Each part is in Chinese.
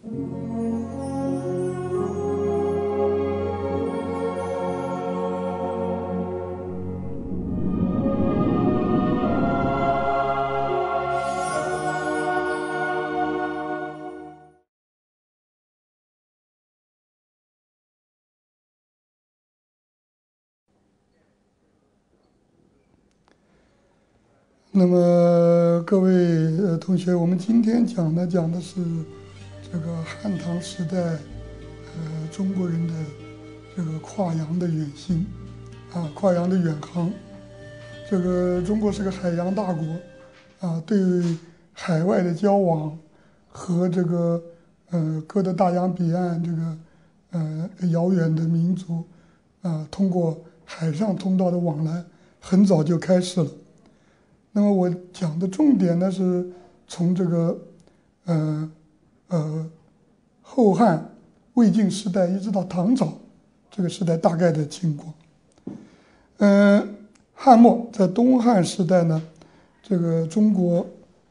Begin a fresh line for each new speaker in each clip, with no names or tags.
那么各位同学，我们今天讲的是这个汉唐时代中国人的这个跨洋的远行跨洋的远航。这个中国是个海洋大国对海外的交往和这个隔着大洋彼岸这个遥远的民族通过海上通道的往来很早就开始了。那么我讲的重点呢是从这个后汉、魏晋时代一直到唐朝这个时代大概的情况。汉末在东汉时代呢，这个中国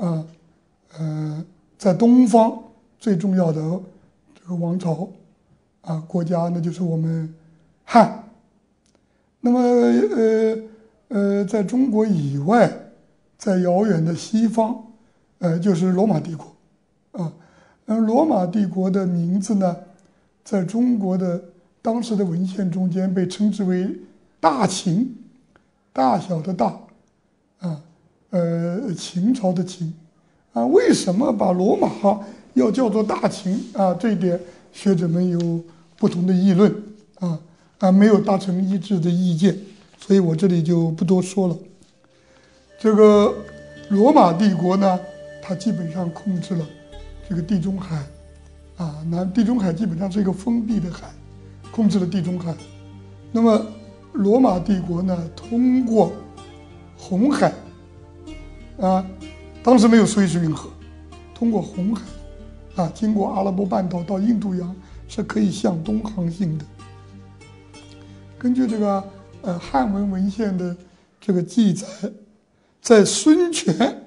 在东方最重要的这个王朝国家那就是我们汉。那么在中国以外，在遥远的西方，就是罗马帝国，罗马帝国的名字呢，在中国的当时的文献中间被称之为大秦，大小的大，秦朝的秦，为什么把罗马要叫做大秦这一点学者们有不同的议论，没有达成一致的意见，所以我这里就不多说了。这个罗马帝国呢，它基本上控制了这个地中海，地中海基本上是一个封闭的海，控制了地中海。那么罗马帝国呢，通过红海，当时没有苏伊士运河，通过红海，经过阿拉伯半岛到印度洋是可以向东航行的。根据这个汉文文献的这个记载，在孙权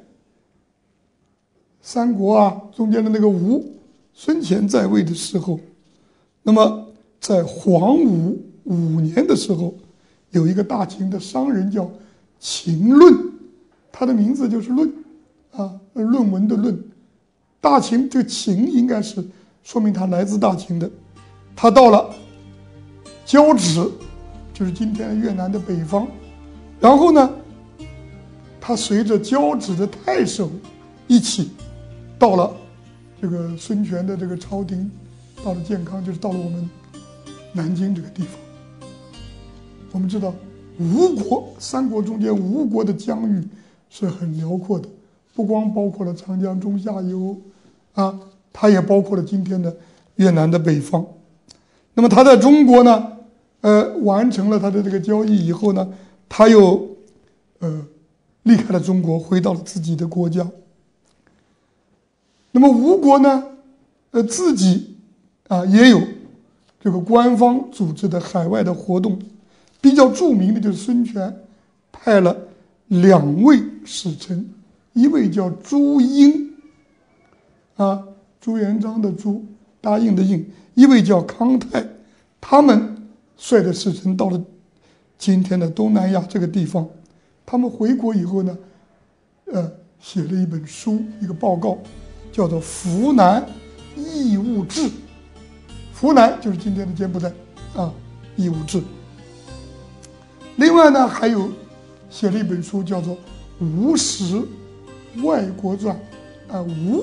三国中间的那个吴，孙权在位的时候，那么在黄武5年的时候，有一个大秦的商人叫秦论，他的名字就是论论文的论。大秦这个秦应该是说明他来自大秦的。他到了交趾，就是今天的越南的北方，然后呢他随着交趾的太守一起到了这个孙权的这个朝廷，到了建康，就是到了我们南京这个地方。我们知道吴国，三国中间吴国的疆域是很辽阔的，不光包括了长江中下游它也包括了今天的越南的北方。那么他在中国呢完成了他的这个交易以后呢，他又离开了中国，回到了自己的国家。那么吴国呢，自己也有这个官方组织的海外的活动，比较著名的就是孙权派了2位使臣，一位叫朱英，朱元璋的朱，答应的应，一位叫康泰，他们率的使臣到了今天的东南亚这个地方。他们回国以后呢，写了一本书，一个报告，叫做《扶南义务志》。扶南就是今天的柬埔寨义务志。另外呢，还有写了一本书，叫做《吴时外国传》吴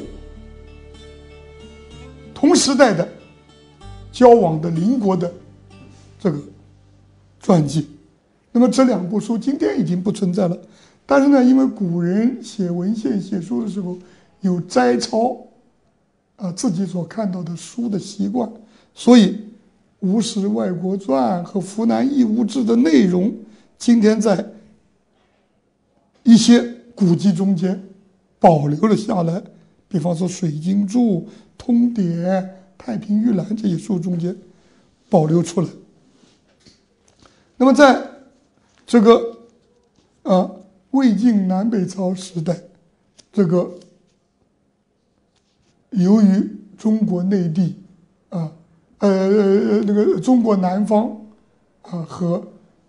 同时代的交往的邻国的这个传记。那么这2部书今天已经不存在了，但是呢，因为古人写文献写书的时候有摘抄自己所看到的书的习惯，所以《吴时外国传》和《扶南义务志》的内容今天在一些古籍中间保留了下来，比方说《水经注》《通典》《太平御览》这些书中间保留出来。那么在这个魏晋南北朝时代，这个由于中国内地那个中国南方和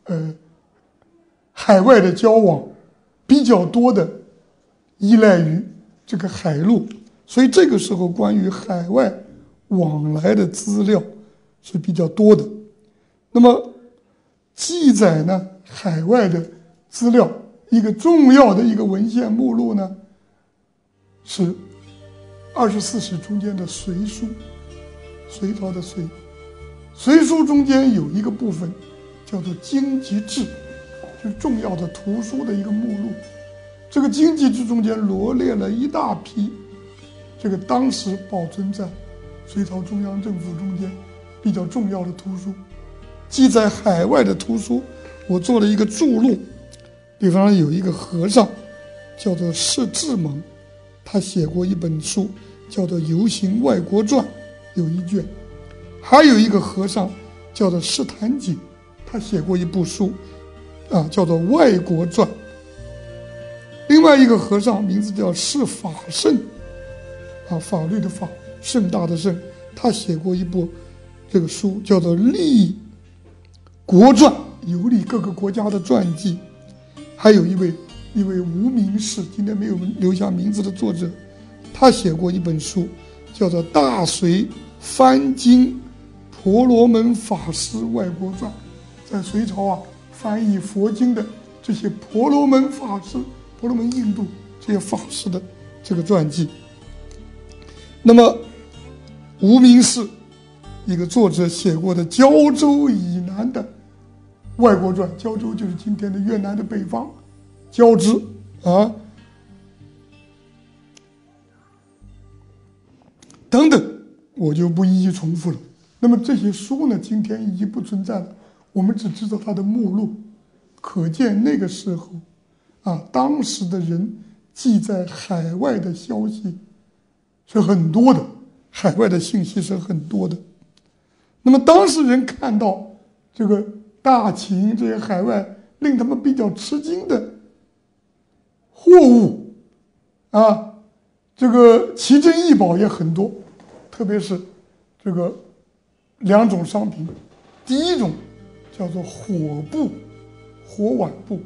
海外的交往比较多的依赖于这个海路，所以这个时候关于海外往来的资料是比较多的。那么记载呢海外的资料一个重要的一个文献目录呢是24史中间的隋书，隋朝的隋。隋书中间有一个部分叫做经籍志，就是重要的图书的一个目录。这个经籍志中间罗列了一大批这个当时保存在隋朝中央政府中间比较重要的图书。记载海外的图书我做了一个注录，比方有一个和尚叫做释智蒙，他写过一本书叫做《游行外国传》，有一卷。还有一个和尚叫做释坛景，他写过一部书叫做《外国传》。另外一个和尚名字叫释法圣，法律的法，盛大的盛，他写过一部这个书叫做《历国传》，游历各个国家的传记。还有一位无名氏，今天没有留下名字的作者，他写过一本书叫做《大隋翻经婆罗门法师外国传》，在隋朝翻译佛经的这些婆罗门法师，婆罗门印度这些法师的这个传记。那么无名氏一个作者写过的胶州以南的外国传，胶州就是今天的越南的北方，交织等等，我就不一一重复了。那么这些书呢，今天已经不存在了，我们只知道它的目录，可见那个时候当时的人记载海外的消息是很多的，海外的信息是很多的。那么当时人看到这个大秦这些海外令他们比较吃惊的货物这个奇珍异宝也很多，特别是这个两种商品。第一种叫做火布，火碗布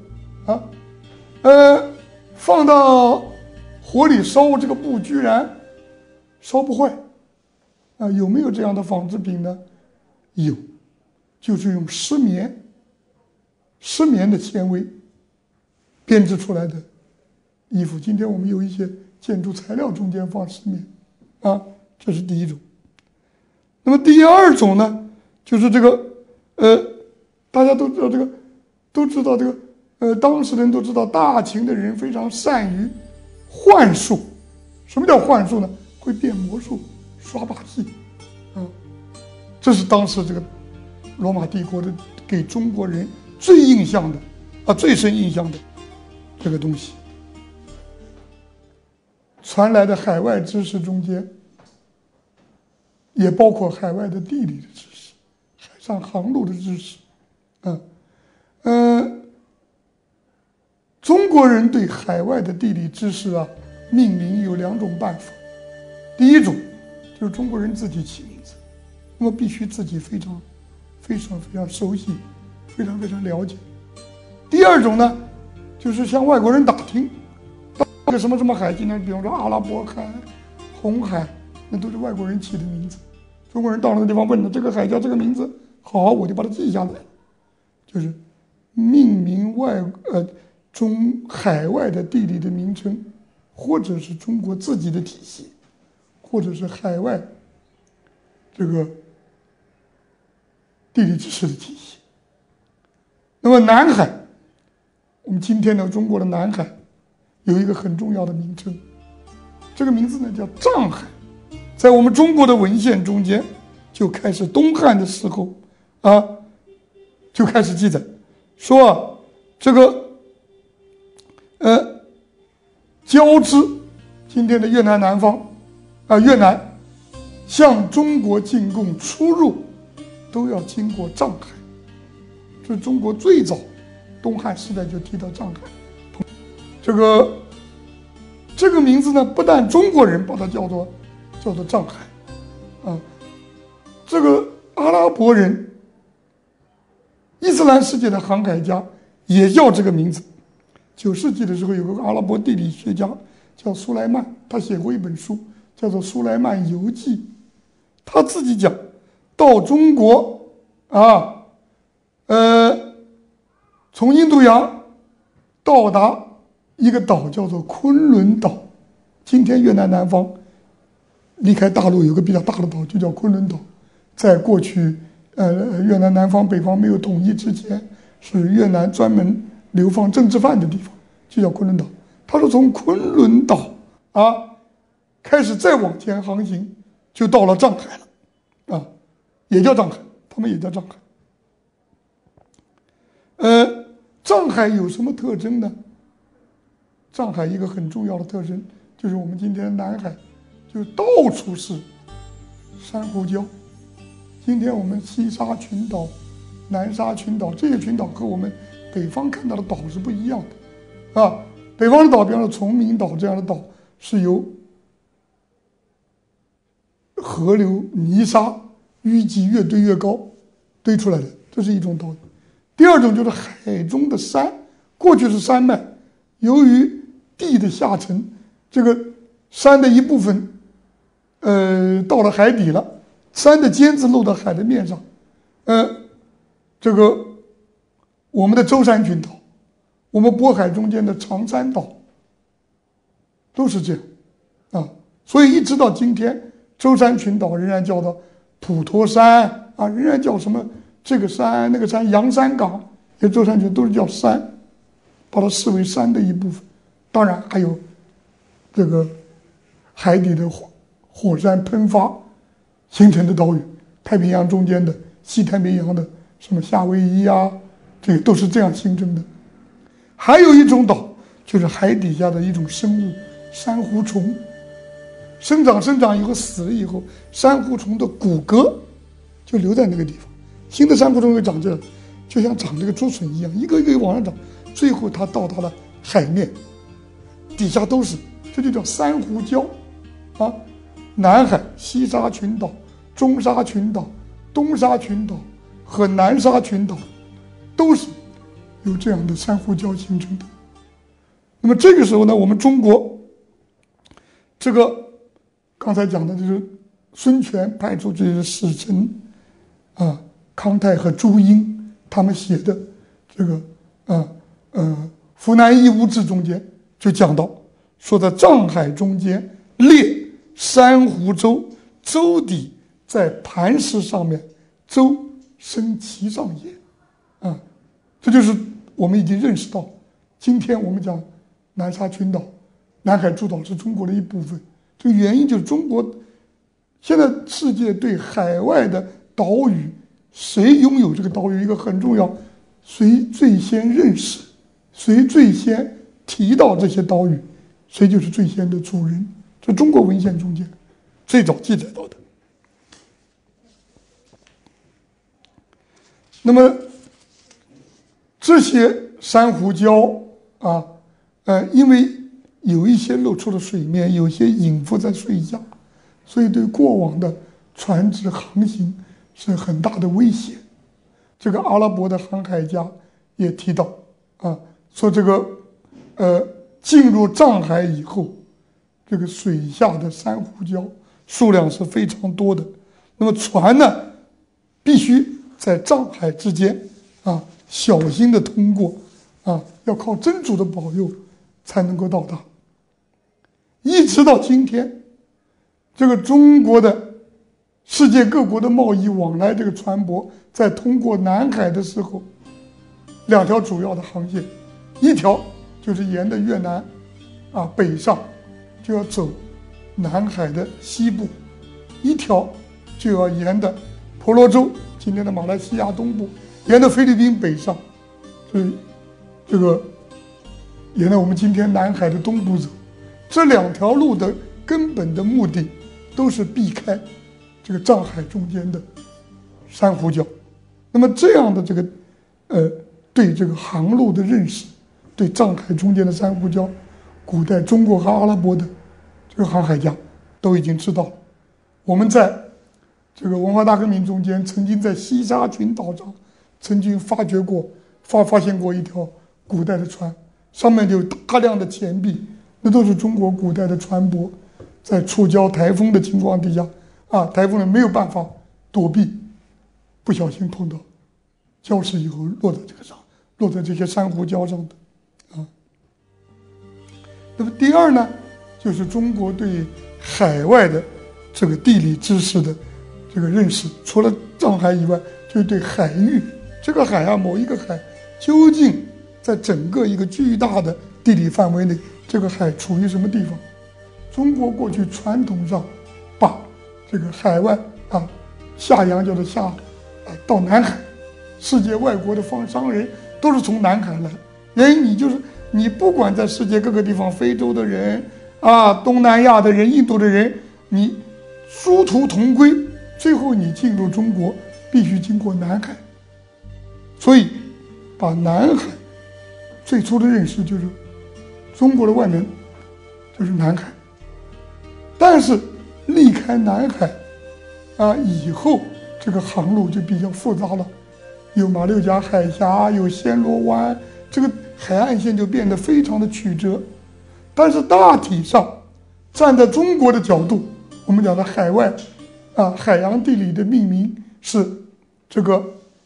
放到火里烧，这个布居然烧不坏有没有这样的纺织品呢？有，就是用丝棉的纤维编织出来的衣服。今天我们有一些建筑材料中间放丝棉这是第一种。那么第二种呢，就是这个大家都知道这个当时人都知道大秦的人非常善于幻术。什么叫幻术呢？会变魔术，耍把戏这是当时这个罗马帝国的给中国人最印象的最深印象的这个东西。传来的海外知识中间也包括海外的地理的知识，海上航路的知识中国人对海外的地理知识命名有两种办法。第一种就是中国人自己起名字，那么必须自己非常熟悉，非常了解。第二种呢，就是向外国人打听，到什么什么海，今天比方说阿拉伯海、红海，那都是外国人起的名字。中国人到那个地方问了，这个海叫这个名字，好，我就把它记下来。就是命名海外的地理的名称，或者是中国自己的体系，或者是海外这个地理知识的体系。那么南海，我们今天的中国的南海有一个很重要的名称，这个名字呢叫藏海。在我们中国的文献中间就开始，东汉的时候就开始记载说这个交织今天的越南南方越南向中国进贡出入都要经过藏海。这是中国最早东汉时代就提到藏海。这个名字呢，不但中国人把它叫做藏海， 啊，这个阿拉伯人，伊斯兰世界的航海家也叫这个名字。9世纪的时候，有个阿拉伯地理学家叫苏莱曼，他写过一本书，叫做《苏莱曼游记》。他自己讲，到中国啊，从印度洋到达一个岛叫做昆仑岛，今天越南南方离开大陆有个比较大的岛，就叫昆仑岛。在过去，越南南方北方没有统一之前，是越南专门流放政治犯的地方，就叫昆仑岛。他说从昆仑岛啊开始再往前航行，就到了藏海了，啊，也叫藏海，他们也叫藏海。藏海有什么特征呢？藏海一个很重要的特征就是我们今天的南海，就到处是珊瑚礁。今天我们西沙群岛、南沙群岛这些群岛和我们北方看到的岛是不一样的，啊，北方的岛，比方说崇明岛这样的岛，是由河流泥沙淤积越堆越高堆出来的，这是一种岛屿。第二种就是海中的山，过去是山脉，由于地的下沉，这个山的一部分，到了海底了，山的尖子露到海的面上，这个我们的舟山群岛，我们渤海中间的长山岛，都是这样，啊，所以一直到今天，舟山群岛仍然叫做普陀山啊，仍然叫什么这个山那个山，洋山港，因为舟山群都是叫山，把它视为山的一部分。当然还有这个海底的火山喷发形成的岛屿，太平洋中间的西太平洋的什么夏威夷啊，这个都是这样形成的。还有一种岛，就是海底下的一种生物，珊瑚虫，生长以后死了以后，珊瑚虫的骨骼就留在那个地方，新的珊瑚虫会长这样，就像长这个竹笋一样，一个一个往上长，最后它到达了海面，底下都是，这就叫珊瑚礁啊。南海西沙群岛、中沙群岛、东沙群岛和南沙群岛都是由这样的珊瑚礁形成的。那么这个时候呢，我们中国这个刚才讲的就是孙权派出去的使臣啊，康泰和朱英他们写的这个湖南义乌志中间就讲到，说在藏海中间列珊瑚洲，洲底在磐石上面，洲生其上也，啊，这就是我们已经认识到，今天我们讲南沙群岛、南海诸岛是中国的一部分，这个原因就是中国现在世界对海外的岛屿，谁拥有这个岛屿一个很重要，谁最先认识，谁最先提到这些岛屿，谁就是最先的主人。这中国文献中间最早记载到的。那么这些珊瑚礁啊，因为有一些露出了水面，有些隐伏在水下，所以对过往的船只航行是很大的威胁。这个阿拉伯的航海家也提到啊，说这个进入藏海以后，这个水下的珊瑚礁数量是非常多的。那么船呢，必须在藏海之间啊，小心的通过啊，要靠真主的保佑才能够到达。一直到今天，这个中国的世界各国的贸易往来，这个船舶在通过南海的时候，两条主要的航线，一条就是沿着越南啊北上，就要走南海的西部，一条就要沿着婆罗洲，今天的马来西亚东部，沿着菲律宾北上，所以这个沿着我们今天南海的东部走。这两条路的根本的目的都是避开这个藏海中间的珊瑚礁。那么这样的这个对这个航路的认识，对藏海中间的珊瑚礁，古代中国和阿拉伯的这个航海家都已经知道了。我们在这个文化大革命中间，曾经在西沙群岛上，曾经发现过一条古代的船，上面有大量的钱币，那都是中国古代的船舶，在触礁台风的情况底下，台风人没有办法躲避，不小心碰到礁石以后落在这些珊瑚礁上的，那么第二呢，就是中国对海外的这个地理知识的这个认识，除了上海以外，就是对海域这个海某一个海究竟在整个一个巨大的地理范围内，这个海处于什么地方？中国过去传统上把这个海外下洋叫做到南海，世界外国的商人都是从南海来，原因你不管在世界各个地方，非洲的人东南亚的人、印度的人，你殊途同归，最后你进入中国必须经过南海，所以把南海最初的认识就是中国的外面就是南海，但是离开南海以后，这个航路就比较复杂了，有马六甲海峡，有暹罗湾，这个海岸线就变得非常的曲折。但是大体上，站在中国的角度，我们讲的海外海洋地理的命名是这个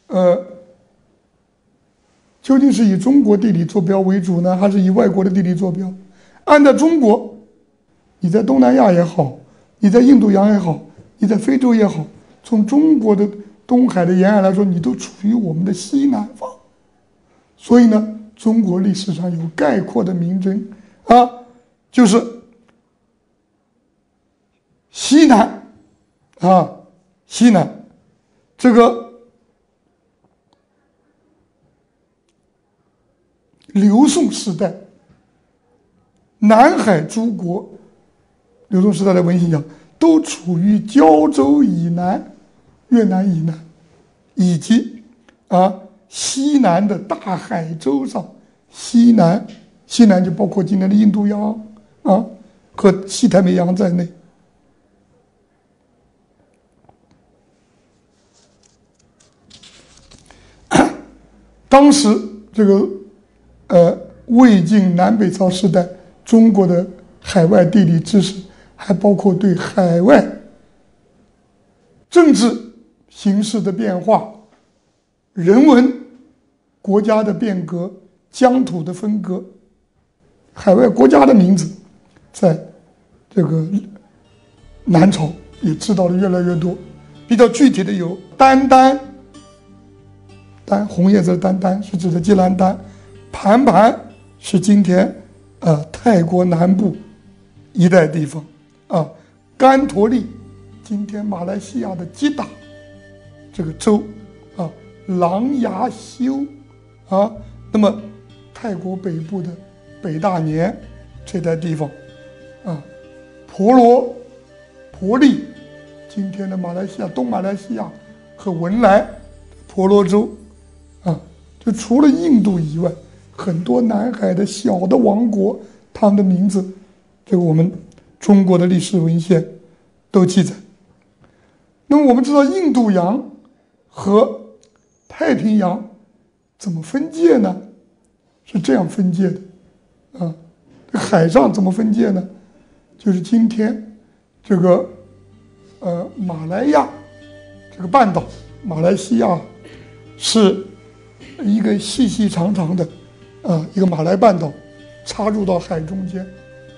究竟是以中国地理坐标为主呢，还是以外国的地理坐标？按照中国，你在东南亚也好，你在印度洋也好，你在非洲也好，从中国的东海的沿岸来说，你都处于我们的西南方。所以呢，中国历史上有概括的名称就是西南西南这个刘宋时代，南海诸国，刘宋时代的文献讲，都处于胶州以南、越南以南，以及西南的大海洲上。西南就包括今天的印度洋和西太平洋在内。当时这个魏晋南北朝时代，中国的海外地理知识还包括对海外政治形势的变化、人文、国家的变革、疆土的分割，海外国家的名字，在这个南朝也知道的越来越多。比较具体的有丹，红叶子的丹是指的吉兰丹，盘是今天泰国南部一带地方干陀利，今天马来西亚的吉打这个州琅琊修那么泰国北部的北大年这带地方婆利，今天的马来西亚东马来西亚和文莱婆罗洲就除了印度以外，很多南海的小的王国，他们的名字，这个我们中国的历史文献都记载。那么我们知道印度洋和太平洋怎么分界呢？是这样分界的海上怎么分界呢？就是今天这个马来亚这个半岛，马来西亚是一个细细长长的一个马来半岛插入到海中间。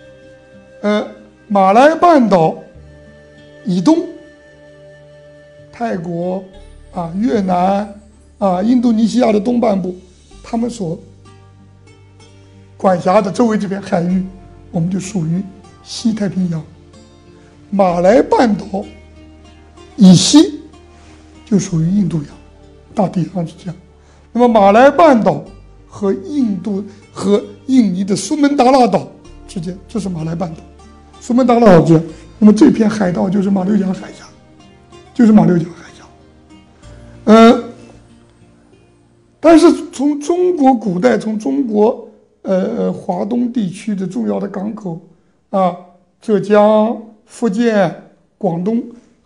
马来半岛以东，泰国越南印度尼西亚的东半部，他们所管辖的周围这片海域，我们就属于西太平洋。马来半岛以西就属于印度洋，大体上是这样。那么马来半岛和印尼的苏门答腊岛之间，这是马来半岛。苏门答腊岛之间，那么这片海道就是马六甲海峡，但是从中国古代，从中国华东地区的重要的港口浙江、福建、广东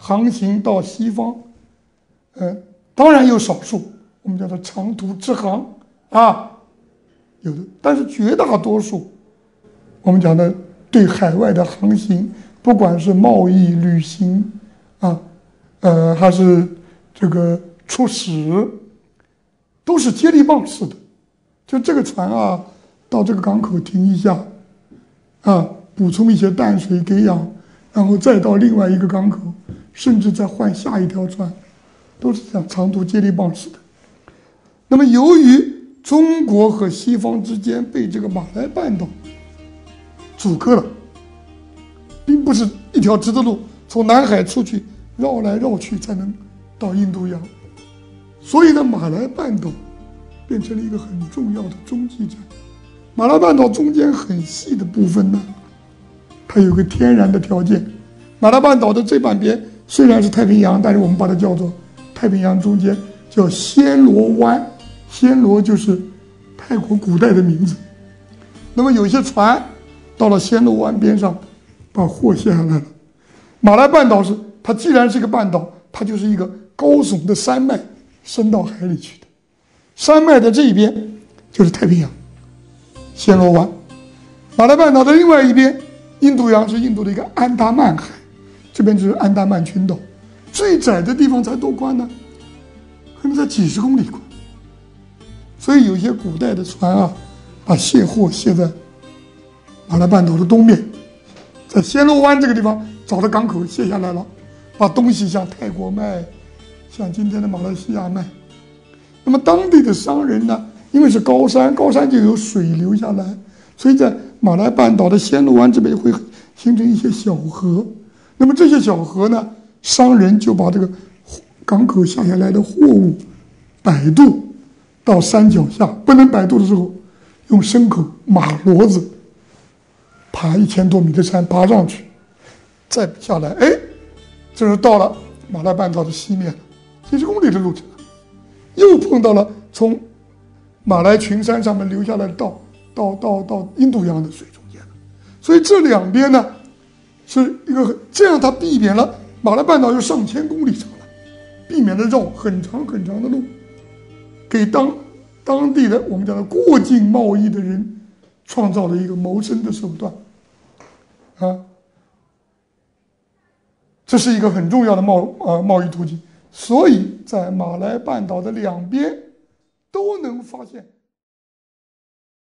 航行到西方，当然有少数，我们叫做长途直航啊，有的，但是绝大多数，我们讲的对海外的航行，不管是贸易、旅行啊，还是这个出使，都是接力棒式的，就这个船啊，到这个港口停一下，啊，补充一些淡水给养，然后再到另外一个港口，甚至再换下一条船，都是这样长途接力棒式的。那么，由于中国和西方之间被这个马来半岛阻隔了，并不是一条直的路，从南海出去绕来绕去才能到印度洋，所以呢，马来半岛变成了一个很重要的中继站。马来半岛中间很细的部分呢，它有个天然的条件。马来半岛的这半边虽然是太平洋，但是我们把它叫做太平洋中间，叫暹罗湾。暹罗就是泰国古代的名字。那么有些船到了暹罗湾边上，把货卸下来了。马来半岛它既然是一个半岛，它就是一个高耸的山脉伸到海里去的。山脉的这一边就是太平洋，暹罗湾。马来半岛的另外一边，印度洋是印度的一个安达曼海，这边就是安达曼群岛。最窄的地方才多宽呢？可能才几十公里宽。所以有些古代的船啊，把卸货卸在马来半岛的东面，在暹罗湾这个地方找的港口卸下来了，把东西向泰国卖，向今天的马来西亚卖。那么当地的商人呢，因为是高山，高山就有水流下来，所以在马来半岛的暹罗湾这边会形成一些小河。那么这些小河呢，商人就把这个港口下来的货物摆渡到山脚下，不能摆渡的时候，用牲口马骡子爬1000多米的山爬上去，再下来，这是到了马来半岛的西面了，几十公里的路程，又碰到了从马来群山上面流下来的到印度洋的水中间了。所以这两边呢，是一个这样，它避免了马来半岛有上千公里长了，避免了绕很长很长的路，给当地的我们讲的过境贸易的人创造了一个谋生的手段，啊，这是一个很重要的贸易途径。所以在马来半岛的两边都能发现